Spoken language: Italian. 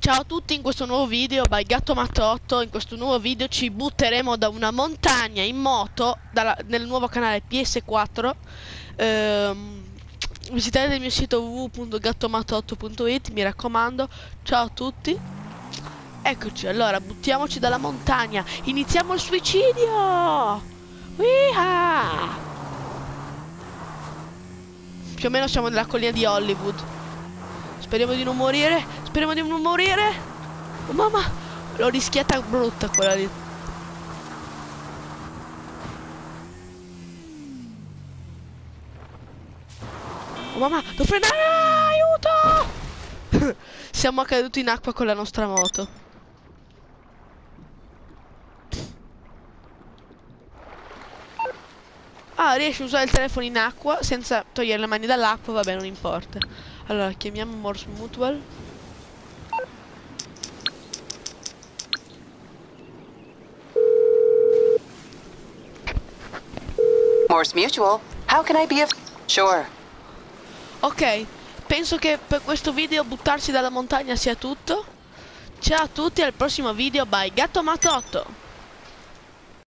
Ciao a tutti, in questo nuovo video by Gattomatto8. In questo nuovo video ci butteremo da una montagna in moto nel nuovo canale PS4. Visitate il mio sito www.gattomatto8.it, mi raccomando. Ciao a tutti. Eccoci, allora buttiamoci dalla montagna. Iniziamo il suicidio. Wiha! Più o meno siamo nella collina di Hollywood. Speriamo di non morire. Speriamo di non morire. Oh mamma, l'ho rischiata brutta quella lì. Oh mamma, devo frenare. Aiuto. Siamo caduti in acqua con la nostra moto. Ah, riesci a usare il telefono in acqua senza togliere le mani dall'acqua, vabbè, non importa. Allora, chiamiamo Morse Mutual. Morse Mutual, how can I be of... Sure. Ok, penso che per questo video buttarsi dalla montagna sia tutto. Ciao a tutti, al prossimo video by Gattomatto8.